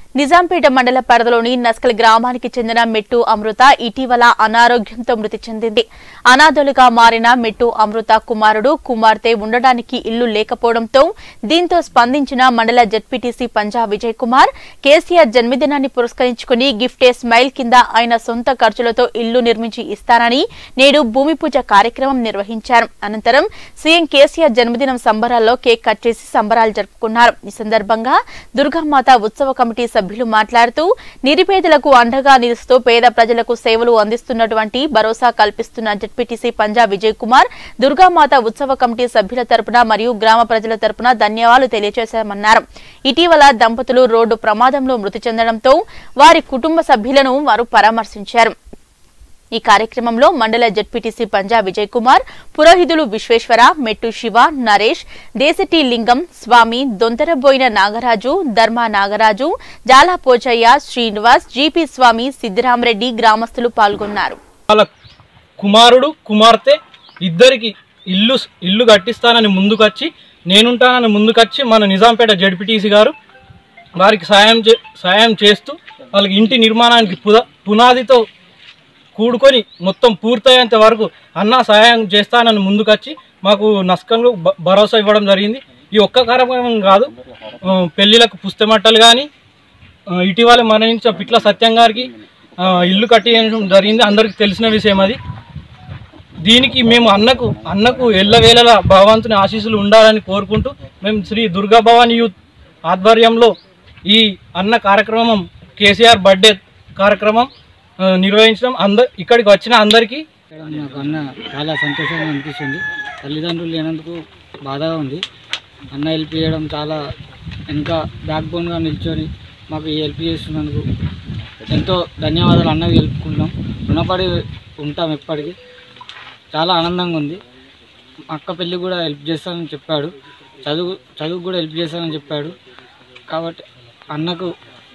నిజాంపేట మండల పరిధిలోని నస్కల్ గ్రామానికి చెందిన మెట్టు అమృత ఇటీవల అనారోగ్యంతో మృతి చెందింది. అనాథలుగా మారిన మెట్టు అమృత కుమార్తె ఉండడానికి ఇల్లు లేకపోవడంతో దీంతో స్పందించిన మండల జెడ్పీటీసీ పంజా విజయ్ కుమార్ కేసీఆర్ జన్మదినాన్ని పురస్కరించుకుని గిఫ్ట్ ఏ స్మైల్ కింద ఆయన సొంత ఖర్చులతో ఇల్లు నిర్మించి ఇస్తానని నేడు భూమి పూజ కార్యక్రమం నిర్వహించారు. అనంతరం సీఎం కేసీఆర్ జన్మదినం సంబరాల్లో కేక్ కట్ చేసి సంబరాలు జరుపుకున్నారు. ఈ సందర్భంగా దుర్గామాత ఉత్సవ కమిటీ సభ్యులు మాట్లాడుతూ నిరుపేదలకు అండగా నిలుస్తూ పేద ప్రజలకు సేవలు అందిస్తున్నటువంటి భరోసా కల్పిస్తున్న జెడ్పీటీసీ పంజా విజయ్ కుమార్ దుర్గామాత ఉత్సవ కమిటీ సభ్యుల తరపున మరియు గ్రామ ప్రజల తరపున ధన్యవాదాలు తెలియజేశామన్నారు. ఇటీవల దంపతులు రోడ్డు ప్రమాదంలో మృతి చెందడంతో వారి కుటుంబ సభ్యులను వారు పరామర్శించారు. ఈ కార్యక్రమంలో మండల జెడ్పీటీసీ పంజా విజయ్ కుమార్, పురోహితులు విశ్వేశ్వర, మెట్టు శివ, నరేష్, దేశటి లింగం, స్వామి, దొంతరబోయిన నాగరాజు, ధర్మ నాగరాజు, జాలా పోచయ్య, శ్రీనివాస్, జీపీ స్వామి, సిద్దిరామరెడ్డి గ్రామస్తులు పాల్గొన్నారు. కుమారుడు కుమార్తె ఇద్దరికి ఇల్లు కట్టిస్తానని ముందుకొచ్చి నేనుంటానని ముందుకొచ్చి మన నిజాంపేట జెడ్పీటీసీ గారు వారికి సాయం చేస్తూ వాళ్ళకి ఇంటి నిర్మాణానికి పునాదితో కూడుకొని మొత్తం పూర్తయ్యేంత వరకు అన్న సహాయం చేస్తానని ముందుకొచ్చి మాకు నస్కంలో భరోసా ఇవ్వడం జరిగింది. ఈ ఒక్క కార్యక్రమం కాదు, పెళ్లిలకు పుస్తమట్టలు కానీ ఇటీవల మరణించిన పిట్ల సత్యం గారికి ఇల్లు కట్టించడం జరిగింది. అందరికీ తెలిసిన విషయం అది. దీనికి మేము అన్నకు ఎల్లవేళలా భగవంతుని ఆశీస్సులు ఉండాలని కోరుకుంటూ మేము శ్రీ దుర్గా భవానీ యూత్ ఆధ్వర్యంలో ఈ అన్న కార్యక్రమం కేసీఆర్ బర్త్డే కార్యక్రమం నిర్వహించడం ఇక్కడికి వచ్చిన అందరికీ నాకు అన్న చాలా సంతోషంగా అనిపిస్తుంది. తల్లిదండ్రులు లేనందుకు బాధగా ఉంది. అన్న హెల్ప్ చేయడం చాలా ఇంకా బ్యాక్ బోన్గా నిల్చొని మాకు ఈ హెల్ప్ చేస్తున్నందుకు ఎంతో ధన్యవాదాలు అన్నకి తెలుపుకుంటాం. రుణపడి ఉంటాం ఎప్పటికీ. చాలా ఆనందంగా ఉంది. అక్క పెళ్ళి కూడా హెల్ప్ చేస్తానని చెప్పాడు, చదువు కూడా హెల్ప్ చేస్తానని చెప్పాడు. కాబట్టి అన్నకు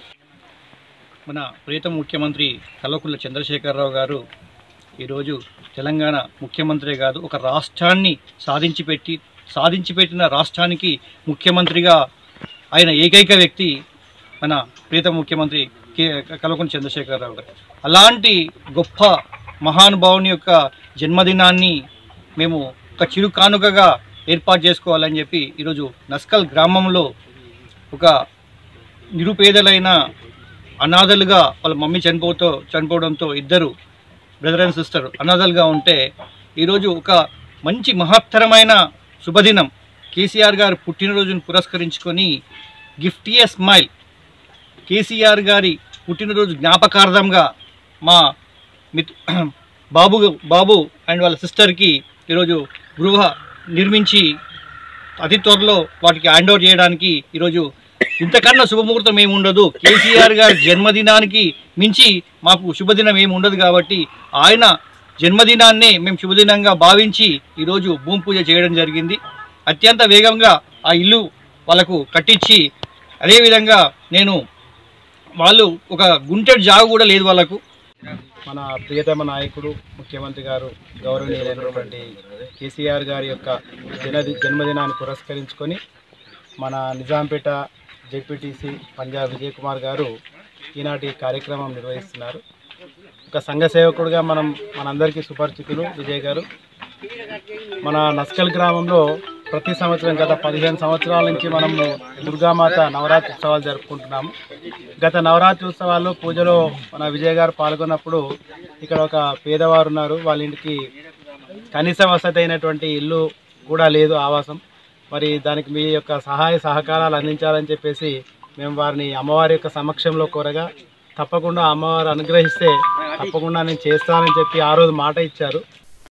మన ప్రియతమ ముఖ్యమంత్రి కల్వకుంట్ల చంద్రశేఖరరావు గారు ఈరోజు తెలంగాణ ముఖ్యమంత్రి కాదు, ఒక రాష్ట్రాన్ని సాధించి పెట్టిన రాష్ట్రానికి ముఖ్యమంత్రిగా ఆయన ఏకైక వ్యక్తి మన ప్రియతమ ముఖ్యమంత్రి కల్వకుంట్ల చంద్రశేఖరరావు గారు. అలాంటి గొప్ప మహానుభావుని యొక్క జన్మదినాన్ని మేము ఒక చిరు కానుకగా ఏర్పాటు చేసుకోవాలని చెప్పి ఈరోజు నస్కల్ గ్రామంలో ఒక నిరుపేదలైన అనాథలుగా వాళ్ళ మమ్మీ చనిపోవడంతో ఇద్దరు బ్రదర్ అండ్ సిస్టర్ అనాథలుగా ఉంటే ఈరోజు ఒక మంచి మహత్తరమైన శుభదినం కేసీఆర్ గారు పుట్టినరోజును పురస్కరించుకొని గిఫ్ట్ ఏ స్మైల్ కేసీఆర్ గారి పుట్టినరోజు జ్ఞాపకార్థంగా మా బాబు అండ్ వాళ్ళ సిస్టర్కి ఈరోజు గృహ నిర్మించి అతి త్వరలో వాటికి హ్యాండ్ ఓవర్ చేయడానికి ఈరోజు ఇంతకన్నా శుభముహూర్తం ఏమి ఉండదు. కేసీఆర్ గారి జన్మదినానికి మించి మాకు శుభదినం ఏమి ఉండదు. కాబట్టి ఆయన జన్మదినాన్నే మేము శుభదినంగా భావించి ఈరోజు భూమి పూజ చేయడం జరిగింది. అత్యంత వేగంగా ఆ ఇల్లు వాళ్ళకు కట్టించి, అదేవిధంగా వాళ్ళు ఒక గుంటెడు జాగు కూడా లేదు వాళ్ళకు. మన ప్రియతమ నాయకుడు ముఖ్యమంత్రి గారు గౌరవనీయులైనటువంటి కేసీఆర్ గారి యొక్క జన్మదినాన్ని పురస్కరించుకొని మన నిజాంపేట జెడ్పీటీసీ పంజా విజయ్ కుమార్ గారు ఈనాటి కార్యక్రమం నిర్వహిస్తున్నారు. ఒక సంఘ సేవకుడుగా మనందరికీ సుపరిచితులు విజయ్ గారు. మన నస్కల్ గ్రామంలో ప్రతి సంవత్సరం గత 15 సంవత్సరాల నుంచి మనము దుర్గామాత నవరాత్రి ఉత్సవాలు జరుపుకుంటున్నాము. గత నవరాత్రి ఉత్సవాల్లో పూజలో మన విజయ్ గారు పాల్గొన్నప్పుడు ఇక్కడ ఒక పేదవారు ఉన్నారు, వాళ్ళ ఇంటికి కనీస వసతి అయినటువంటి ఇల్లు కూడా లేదు, ఆవాసం. మరి దానికి మీ యొక్క సహాయ సహకారాలు అందించాలని చెప్పేసి మేము వారిని అమ్మవారి యొక్క సమక్షంలో కోరగా తప్పకుండా అమ్మవారు అనుగ్రహిస్తే తప్పకుండా నేను చేస్తానని చెప్పి ఆ రోజు మాట ఇచ్చారు.